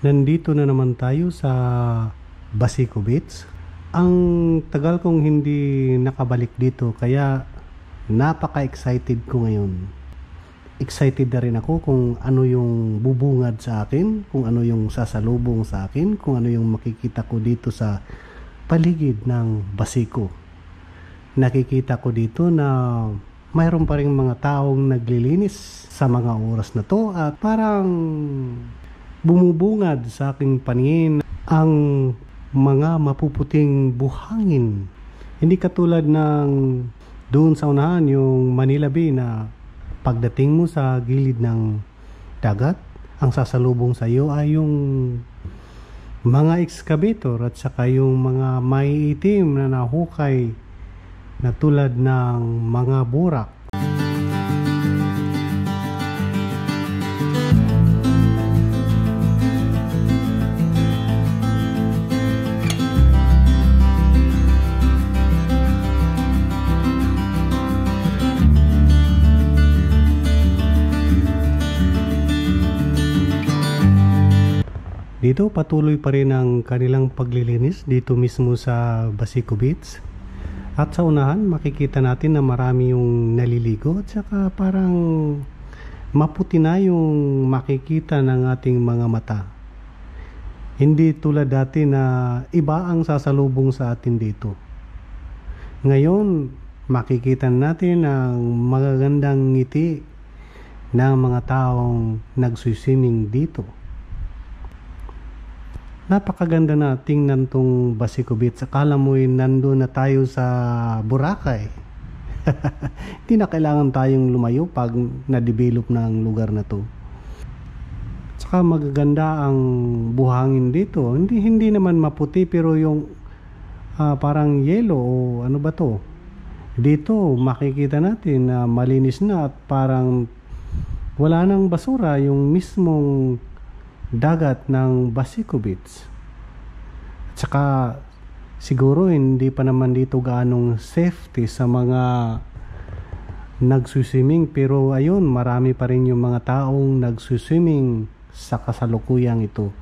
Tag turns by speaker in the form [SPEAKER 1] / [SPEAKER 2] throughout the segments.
[SPEAKER 1] Nandito na naman tayo sa Basico Beach. Ang tagal kong hindi nakabalik dito kaya napaka-excited ko ngayon. Excited na rin ako kung ano yung bubungad sa akin, kung ano yung sasalubong sa akin, kung ano yung makikita ko dito sa paligid ng Basico. Nakikita ko dito na mayroon pa rin mga taong naglilinis sa mga oras na to at parang bumubungad sa aking paningin ang mga mapuputing buhangin. Hindi katulad ng doon sa unahan, yung Manila Bay na pagdating mo sa gilid ng dagat, ang sasalubong sa iyo ay yung mga excavator at saka yung mga maiitim na nahukay na tulad ng mga burak. Dito patuloy pa rin ang kanilang paglilinis dito mismo sa Basico Beach. At sa unahan makikita natin na marami yung naliligo at saka parang maputi na yung makikita ng ating mga mata. Hindi tulad dati na iba ang sasalubong sa atin dito. Ngayon makikita natin ang magagandang ngiti ng mga taong nagsiswimming dito. Napakaganda na tingnan tong Basico Beach. Akala mo nandun na tayo sa Boracay. Hindi na kailangan tayong lumayo pag na-develop na ang lugar na to. Tsaka magaganda ang buhangin dito. Hindi naman maputi pero yung parang yellow o ano ba to. Dito makikita natin na malinis na at parang wala nang basura yung mismong dagat ng Basico Beach. At saka siguro hindi pa naman dito gaanong safety sa mga nagsuswimming, pero ayun, marami pa rin yung mga taong nagsuswimming sa kasalukuyang ito.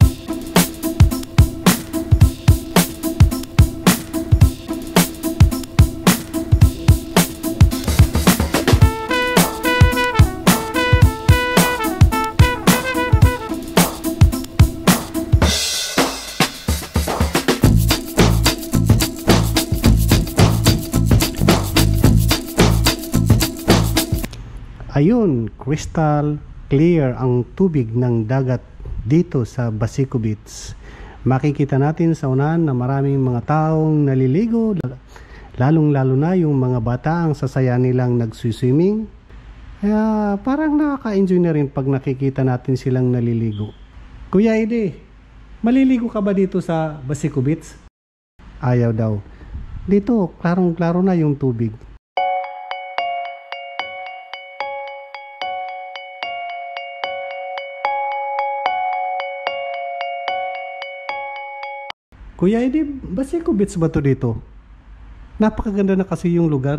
[SPEAKER 1] Ayun, crystal clear ang tubig ng dagat dito sa Basico Beach. Makikita natin sa unahan na maraming mga taong naliligo, lalong-lalo na yung mga bata ang sasaya nilang nagsiswimming. Kaya parang nakaka-enjoy na rin pag nakikita natin silang naliligo. Kuya Ede, maliligo ka ba dito sa Basico Beach? Ayaw daw. Dito, klarong-klaro na yung tubig. Kuya, hindi Basico Beach ba to dito? Napakaganda na kasi yung lugar.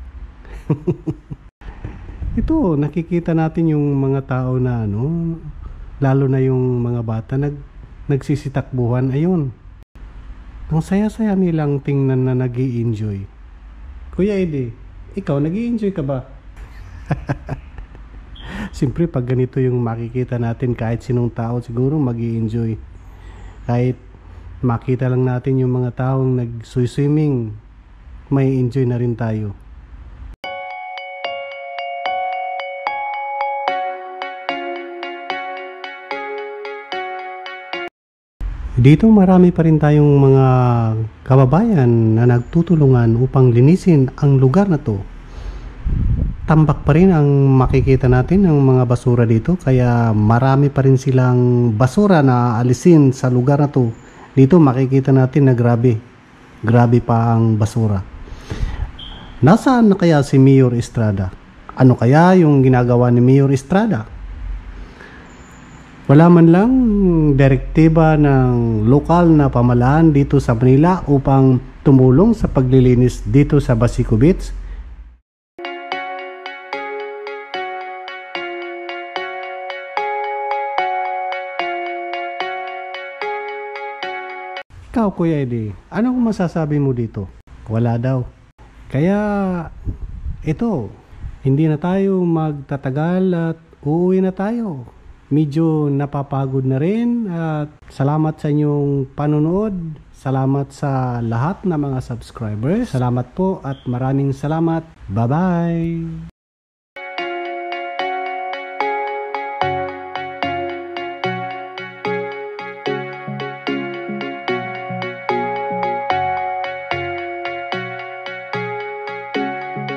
[SPEAKER 1] Ito, nakikita natin yung mga tao na lalo na yung mga bata nagsisitakbuhan. Ayun. Ang saya-saya nilang tingnan na nag-i-enjoy. Kuya Eddie, ikaw nag-i-enjoy ka ba? Siyempre pag ganito yung makikita natin, kahit sinong tao siguro mag-i-enjoy. Kahit makita lang natin yung mga taong nag-swimming, may enjoy na rin tayo. Dito marami pa rin tayong mga kababayan na nagtutulungan upang linisin ang lugar na to. Tambak pa rin ang makikita natin ng mga basura dito, kaya marami pa rin silang basura na alisin sa lugar na to. Dito makikita natin na grabe pa ang basura. Nasaan na kaya si Mayor Estrada? Ano kaya yung ginagawa ni Mayor Estrada? Wala man lang direktiba ng lokal na pamahalaan dito sa Manila upang tumulong sa paglilinis dito sa Basico Beach. Ikaw, Kuya Eddie, ano kung masasabi mo dito? Wala daw. Kaya, ito, hindi na tayo magtatagal at uuwi na tayo. Medyo napapagod na rin at salamat sa inyong panonood. Salamat sa lahat ng mga subscribers. Salamat po at maraming salamat. Bye-bye!